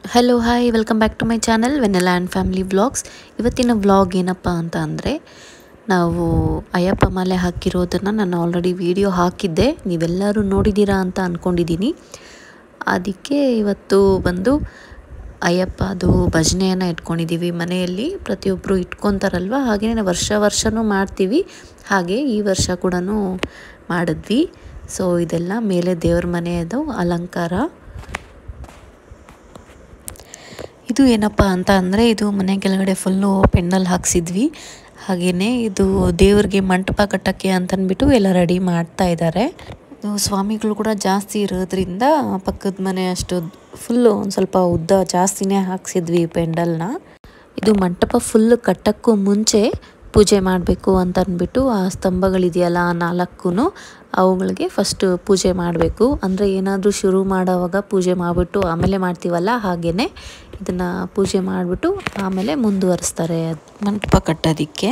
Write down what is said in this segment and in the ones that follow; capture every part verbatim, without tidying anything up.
Hello hi welcome back to my channel Vennela and family vlogs. ಇವತ್ತಿನ vlog ಏನಪ್ಪ ಅಂತ ಅಂದರೆ, ನಾವು ಅಯ್ಯಪ್ಪ ಮಾಲೆ ಹಾಕಿರೋದನ್ನು ನಾನು ಆಲ್ರೆಡಿ ವಿಡಿಯೋ ಹಾಕಿದ್ದೆ, ನೀವೆಲ್ಲರೂ ನೋಡಿದ್ದೀರಾ ಅಂತ ಅಂದ್ಕೊಂಡಿದ್ದೀನಿ. ಅದಕ್ಕೆ ಇವತ್ತು ಬಂದು ಅಯ್ಯಪ್ಪದು ಭಜನೆಯನ್ನು ಇಟ್ಕೊಂಡಿದ್ದೀವಿ ಮನೆಯಲ್ಲಿ. ಪ್ರತಿಯೊಬ್ಬರು ಇಟ್ಕೊತಾರಲ್ವ, ಹಾಗೆಯೇ ವರ್ಷ ವರ್ಷವೂ ಮಾಡ್ತೀವಿ. ಹಾಗೆ ಈ ವರ್ಷ ಕೂಡ ಮಾಡಿದ್ವಿ. ಸೊ ಇದೆಲ್ಲ ಮೇಲೆ ದೇವ್ರ ಮನೆಯದು ಅಲಂಕಾರ. ಇದು ಏನಪ್ಪ ಅಂತ ಅಂದರೆ, ಇದು ಮನೆ ಕೆಳಗಡೆ ಫುಲ್ಲು ಪೆಂಡಲ್ ಹಾಕ್ಸಿದ್ವಿ. ಹಾಗೆಯೇ ಇದು ದೇವ್ರಿಗೆ ಮಂಟಪ ಕಟ್ಟೋಕ್ಕೆ ಅಂತಂದ್ಬಿಟ್ಟು ಎಲ್ಲ ರೆಡಿ ಮಾಡ್ತಾ ಇದ್ದಾರೆ. ಸ್ವಾಮಿಗಳು ಕೂಡ ಜಾಸ್ತಿ ಇರೋದ್ರಿಂದ ಪಕ್ಕದ ಮನೆ ಅಷ್ಟು ಫುಲ್ಲು ಒಂದು ಸ್ವಲ್ಪ ಉದ್ದ ಜಾಸ್ತಿನೇ ಹಾಕ್ಸಿದ್ವಿ ಪೆಂಡಲ್ನ. ಇದು ಮಂಟಪ ಫುಲ್ ಕಟ್ಟೋಕ್ಕೂ ಮುಂಚೆ ಪೂಜೆ ಮಾಡಬೇಕು ಅಂತ ಅಂದ್ಬಿಟ್ಟು ಆ ಸ್ತಂಭಗಳಿದೆಯಲ್ಲ ಆ ನಾಲ್ಕು ಅವುಗಳಿಗೆ ಫಸ್ಟ್ ಪೂಜೆ ಮಾಡಬೇಕು. ಅಂದರೆ ಏನಾದರೂ ಶುರು ಮಾಡೋವಾಗ ಪೂಜೆ ಮಾಡಿಬಿಟ್ಟು ಆಮೇಲೆ ಮಾಡ್ತೀವಲ್ಲ, ಹಾಗೆಯೇ ಇದನ್ನು ಪೂಜೆ ಮಾಡಿಬಿಟ್ಟು ಆಮೇಲೆ ಮುಂದುವರಿಸ್ತಾರೆ ಮಂಟಪ ಕಟ್ಟೋದಕ್ಕೆ.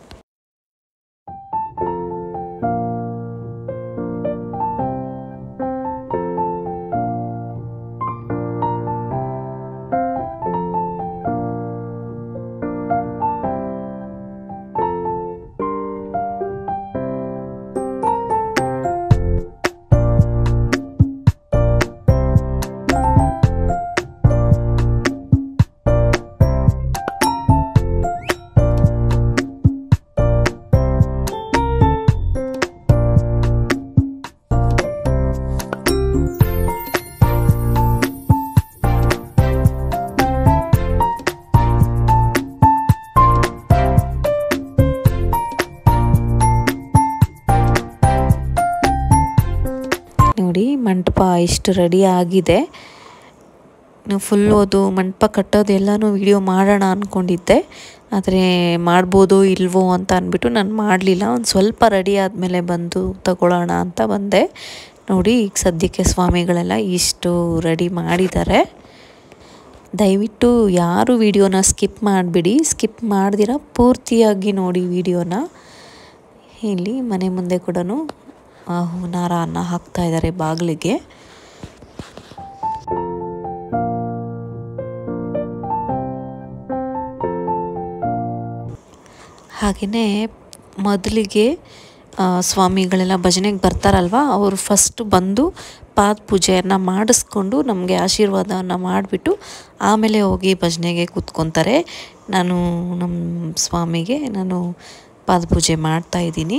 ನೋಡಿ ಮಂಟಪ ಇಷ್ಟು ರೆಡಿ ಆಗಿದೆ. ಫುಲ್ಲು ಅದು ಮಂಟಪ ಕಟ್ಟೋದೆಲ್ಲನೂ ವಿಡಿಯೋ ಮಾಡೋಣ ಅಂದ್ಕೊಂಡಿದ್ದೆ, ಆದರೆ ಮಾಡ್ಬೋದೋ ಇಲ್ವೋ ಅಂತ ಅಂದ್ಬಿಟ್ಟು ನಾನು ಮಾಡಲಿಲ್ಲ. ಒಂದು ಸ್ವಲ್ಪ ರೆಡಿ ಆದಮೇಲೆ ಬಂದು ತಗೊಳ್ಳೋಣ ಅಂತ ಬಂದೆ. ನೋಡಿ ಈಗ ಸದ್ಯಕ್ಕೆ ಸ್ವಾಮಿಗಳೆಲ್ಲ ಇಷ್ಟು ರೆಡಿ ಮಾಡಿದ್ದಾರೆ. ದಯವಿಟ್ಟು ಯಾರು ವಿಡಿಯೋನ ಸ್ಕಿಪ್ ಮಾಡಿಬಿಡಿ, ಸ್ಕಿಪ್ ಮಾಡ್ದಿರ ಪೂರ್ತಿಯಾಗಿ ನೋಡಿ ವಿಡಿಯೋನ. ಇಲ್ಲಿ ಮನೆ ಮುಂದೆ ಕೂಡ ಹೂನಾರನ್ನು ಹಾಕ್ತಾ ಇದ್ದಾರೆ ಬಾಗಿಲಿಗೆ. ಹಾಗೆಯೇ ಮೊದಲಿಗೆ ಸ್ವಾಮಿಗಳೆಲ್ಲ ಭಜನೆಗೆ ಬರ್ತಾರಲ್ವ, ಅವರು ಫಸ್ಟ್ ಬಂದು ಪಾದ ಪೂಜೆಯನ್ನು ಮಾಡಿಸ್ಕೊಂಡು ನಮಗೆ ಆಶೀರ್ವಾದವನ್ನು ಮಾಡಿಬಿಟ್ಟು ಆಮೇಲೆ ಹೋಗಿ ಭಜನೆಗೆ ಕೂತ್ಕೊತಾರೆ. ನಾನು ನಮ್ಮ ಸ್ವಾಮಿಗೆ ನಾನು ಪಾದ ಪೂಜೆ ಮಾಡ್ತಾಯಿದ್ದೀನಿ.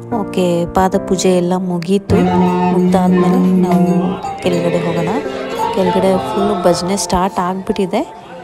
ಓಕೆ, ಪಾದ ಪೂಜೆ ಎಲ್ಲ ಮುಗೀತು. ಮುಗ್ದಾದ್ಮೇಲೆ ನಾವು ಕೆಳಗಡೆ ಹೋಗೋಣ. ಕೆಳಗಡೆ ಫುಲ್ಲು ಭಜನೆ ಸ್ಟಾರ್ಟ್ ಆಗಿಬಿಟ್ಟಿದೆ.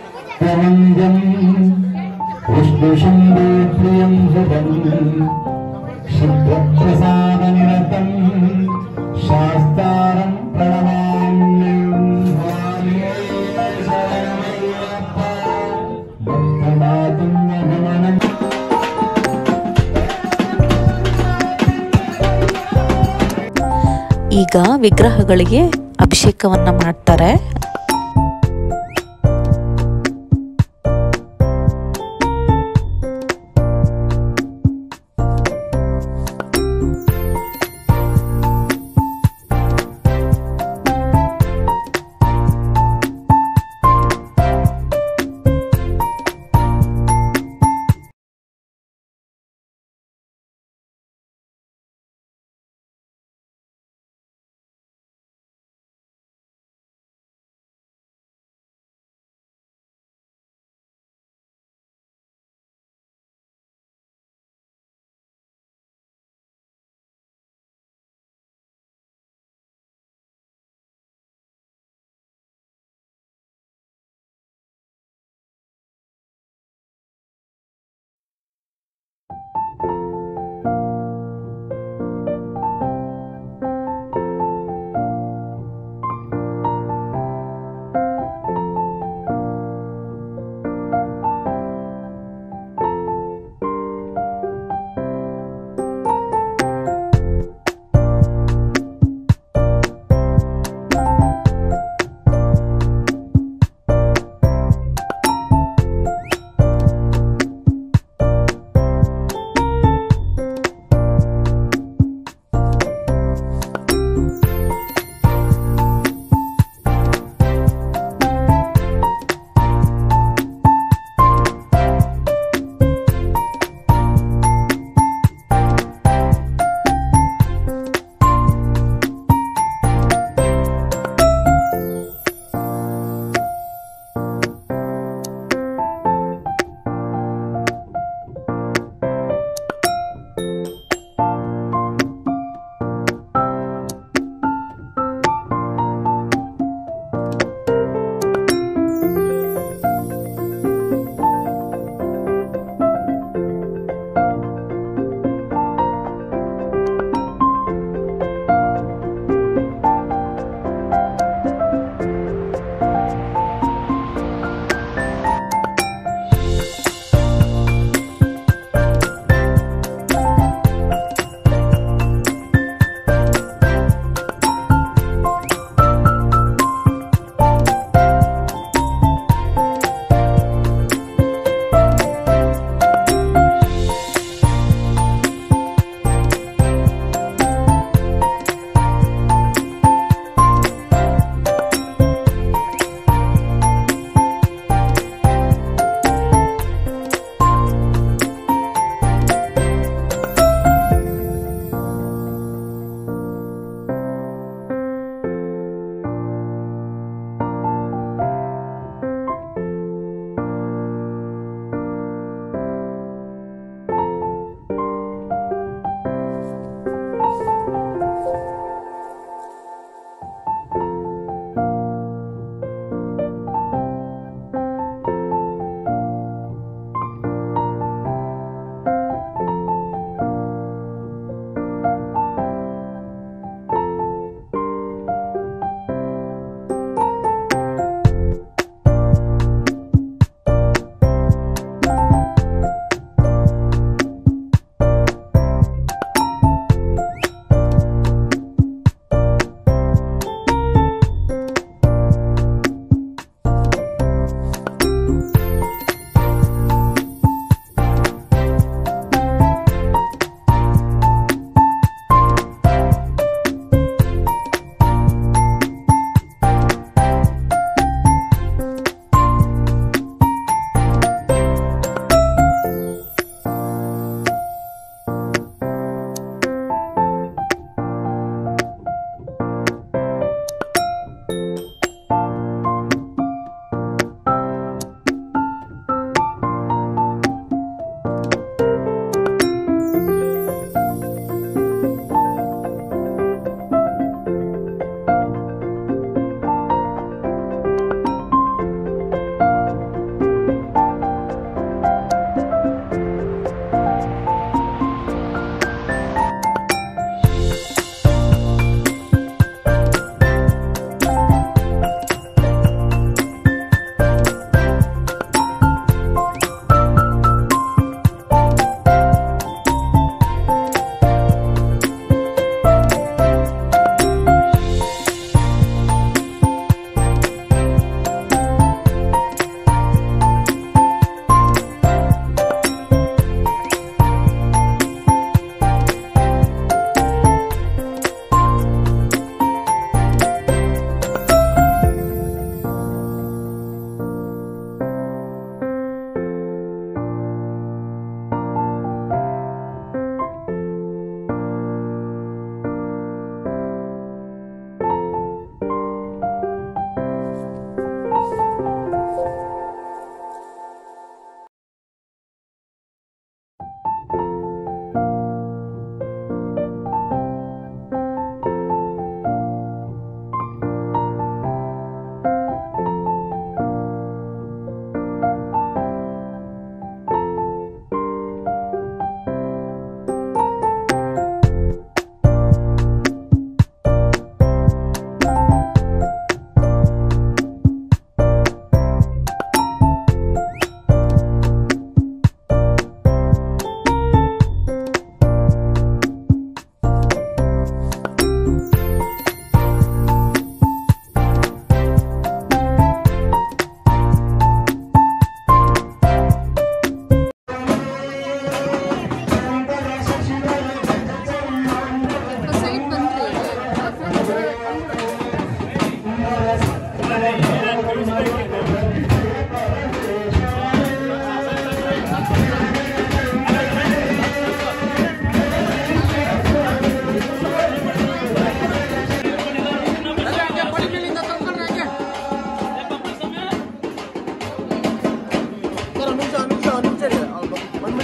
ಈಗ ವಿಗ್ರಹಗಳಿಗೆ ಅಭಿಷೇಕವನ್ನ ಮಾಡ್ತಾರೆ.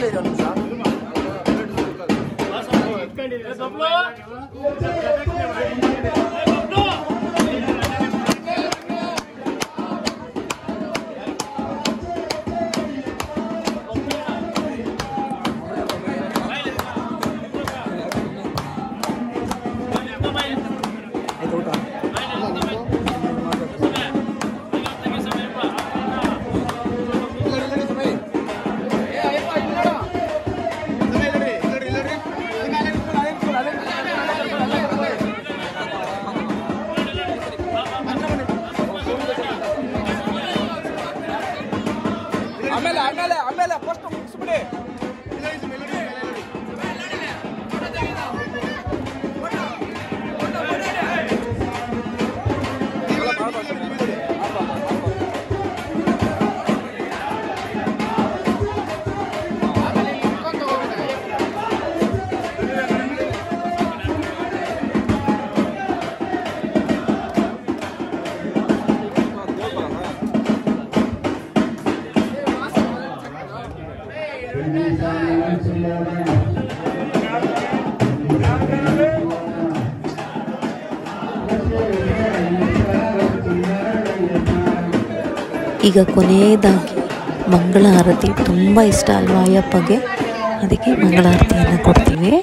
ಈಗ ಕೊನೆಯದಾಗಿ ಮಂಗಳಾರತಿ ತುಂಬ ಇಷ್ಟ ಅಲ್ವಾ ಅಯ್ಯಪ್ಪಗೆ, ಅದಕ್ಕೆ ಮಂಗಳಾರತಿಯನ್ನು ಕೊಡ್ತೀವಿ.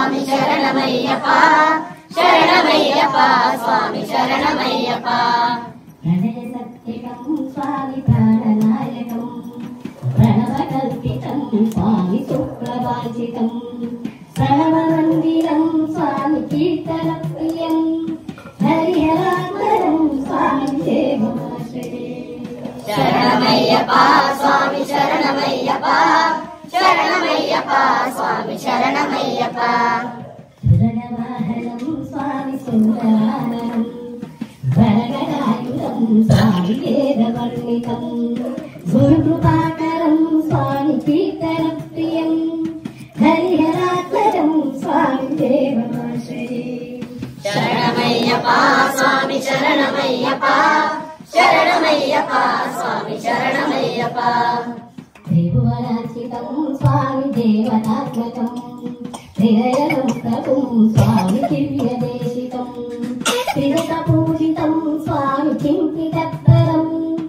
స్వామి శరణమయ్యప్ప శరణమయ్యప్ప స్వామి శరణమయ్యప్ప ప్రణయ సత్యకం స్వామి ప్రాణనాయకం ప్రణవకల్పితం స్వామి సుప్రభాషితం ప్రణవమందిరం స్వామి కీర్తన ప్రియం హరిహరాత్మరం స్వామి సేవమాశ్రయే శరణమయ్యప్ప స్వామి శరణమయ్యప్ప శరణమయ్యప్ప స్వామి శరణమయ్యప్ప సురగవాహనం స్వామి సుందరాననం వరగడాయుధం స్వామి వేదవర్ణితం గురుకృపాకరం స్వామి కీర్తన ప్రియం హరిహరాత్మరం స్వామి దేవమాశ్రయే శరణమయ్యప్ప స్వామి శరణమయ్యప్ప శరణమయ్యప్ప స్వామి శరణమయ్యప్ప త్రిభువనాచితం స్వామి దేవతాత్మకం త్రినయనంతకం స్వామి దివ్యదేశికం త్రిదశ పూజితం స్వామి చింతితత్తరం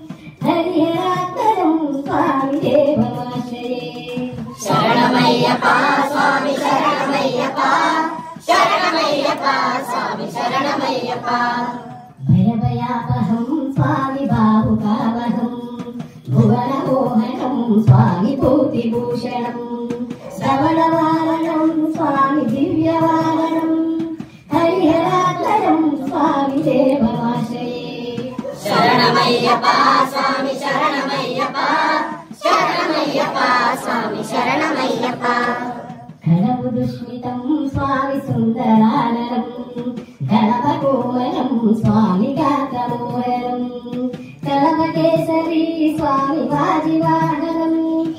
హరిహరాత్మరం స్వామి దేవమాశ్రయే శరణమయ్యప్ప స్వామి శరణమయ్యప్ప శరణమయ్యప్ప స్వామి శరణమయ్యప్ప భయభయాపహం స్వామి బాహుకావహం భువనమోహనం స్వామి పూతిభూషణం శ్రవణవారణం స్వామి దివ్యవారణం హరిహరాత్మరం స్వామి దేవమాశ్రయే శరణమయ్యప్ప స్వామి శరణమయ్యప్ప శరణమయ్యప్ప స్వామి శరణమయ్యప్ప కలవు దుష్మితం స్వామి సుందరాననం గణపకోమలం స్వామి గాత్రమోహనం కలపకేసరి స్వామి వాజివాహనం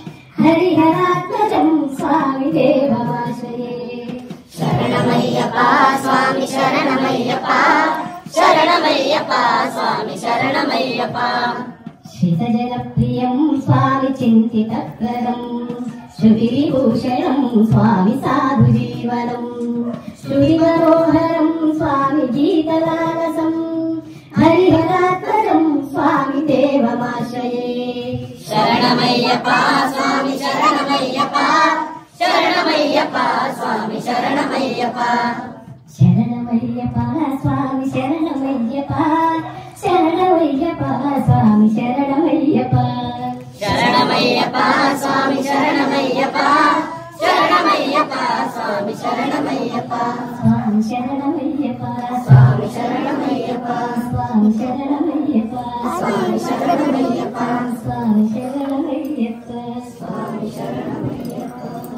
హరిహరాత్మజం స్వామి దేవమాశ్రయే శరణమయ్యప్ప స్వామి శరణమయ్యప్ప శరణమయ్యప్ప స్వామి శరణమయ్యప్ప శితజలప్రియం స్వామి చింతితప్రదం శృతివిభూషణం స్వామి సాధు జీవనం శ్రుతిమనోహరం స్వామి గీతలాలసం హరిహరాత్మజం స్వామి దేవమాశ్రయే శరణమయ్యప్ప స్వామి శరణమయ్యప్ప శరణమయ్యప్ప స్వామి శరణమయ్యప్ప శరణమయ్యప్ప స్వామి శరణమయ్యప్ప శరణమయ్యప్ప స్వామి శరణమయ్యప్ప శరణమయ్యప్ప స్వామి శరణమయ్యప్ప శరణమయ్యప్ప స్వామి శరణమయ్యప్ప స్వామి శరణమయ్యప్ప స్వామి శరణమయ్యప్ప స్వామి శరణమయ్యప్ప స్వామి శరణమయ్యప్ప స్వామి శరణమయ్యప్ప స్వామి శరణమయ్యప్ప.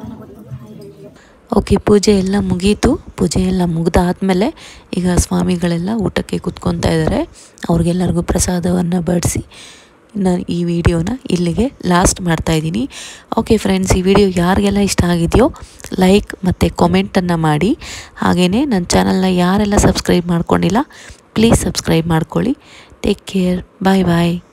ಓಕೆ, ಪೂಜೆ ಎಲ್ಲ ಮುಗೀತು. ಪೂಜೆ ಎಲ್ಲ ಮುಗಿದಾದ್ಮೇಲೆ ಈಗ ಸ್ವಾಮಿಗಳೆಲ್ಲ ಊಟಕ್ಕೆ ಕೂತ್ಕೊತಾ ಇದ್ದಾರೆ. ಅವ್ರಿಗೆಲ್ಲರಿಗೂ ಪ್ರಸಾದವನ್ನು ಬಡಿಸಿ ನಾನು ಈ ವಿಡಿಯೋನ ಇಲ್ಲಿಗೆ ಲಾಸ್ಟ್ ಮಾಡ್ತಾಯಿದ್ದೀನಿ. ಓಕೆ ಫ್ರೆಂಡ್ಸ್, ಈ ವಿಡಿಯೋ ಯಾರಿಗೆಲ್ಲ ಇಷ್ಟ ಆಗಿದೆಯೋ ಲೈಕ್ ಮತ್ತು ಕಾಮೆಂಟನ್ನು ಮಾಡಿ. ಹಾಗೆಯೇ ನನ್ನ ಚಾನಲ್ನ ಯಾರೆಲ್ಲ ಸಬ್ಸ್ಕ್ರೈಬ್ ಮಾಡ್ಕೊಂಡಿಲ್ಲ ಪ್ಲೀಸ್ ಸಬ್ಸ್ಕ್ರೈಬ್ ಮಾಡ್ಕೊಳ್ಳಿ. ಟೇಕ್ ಕೇರ್, ಬಾಯ್ ಬಾಯ್.